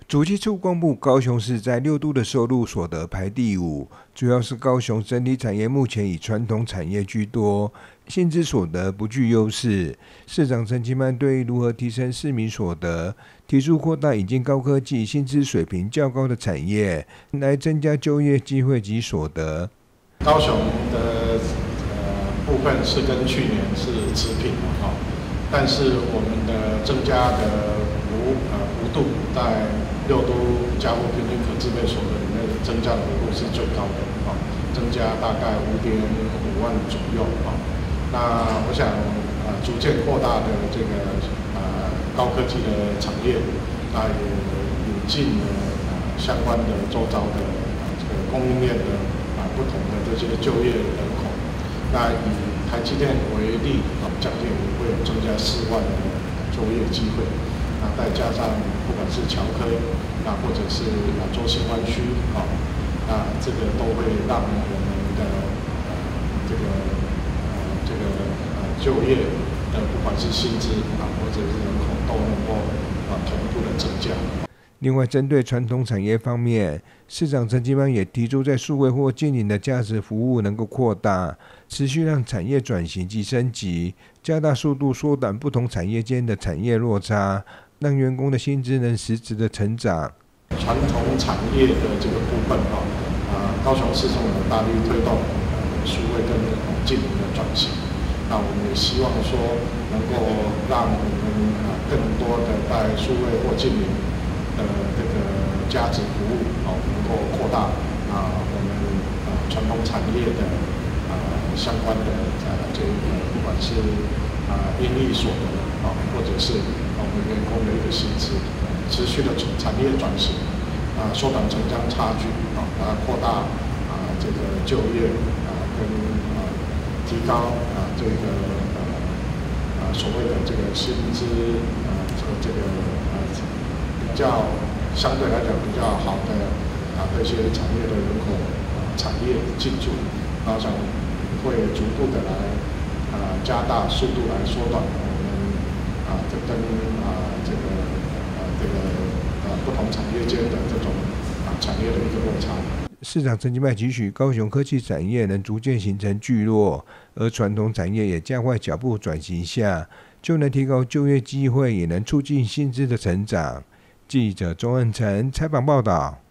主计处公布，高雄市在6都的收入所得排第5，主要是高雄整体产业目前以传统产业居多，薪资所得不具优势。市长陈其迈对于如何提升市民所得，提出扩大引进高科技、薪资水平较高的产业，来增加就业机会及所得。 高雄的部分是跟去年是持平的哈，但是我们的增加的幅度在6都家户平均可支配所得里面增加的幅度是最高的哈，增加大概5.5万左右哈。那我想逐渐扩大的这个高科技的产业，那也引进了相关的周遭的这个供应链的不同的这些就业人口。那以台积电为例，将近会有增加4万的就业机会。那再加上不管是侨科，或者是亚洲新湾区，那这个都会让我们的就业的不管是薪资或者是人口都能够同步的增加。 另外，针对传统产业方面，市长陈其迈也提出，在数位或经营的价值服务能够扩大，持续让产业转型及升级，加大速度，缩短不同产业间的产业落差，让员工的薪资能实质的成长。 传统产业的这个部分高雄市政府大力推动数位跟经营的转型。那我们也希望说，能够让我们更多的在数位或经营这个价值服务能够扩大我们传统产业的相关的这个不管是盈利所得或者是我们员工的一个薪资，持续的产业转型缩短城乡差距扩大这个就业跟提高这个所谓的这个薪资这个比较相对来讲比较好的这些产业的人口产业进驻，我想会逐步的来加大速度来缩短我们这跟这个不同产业间的这种产业的一个落差。 市长陈其迈期许高雄科技产业能逐渐形成聚落，而传统产业也加快脚步转型下，就能提高就业机会，也能促进薪资的成长。记者钟恩成采访报道。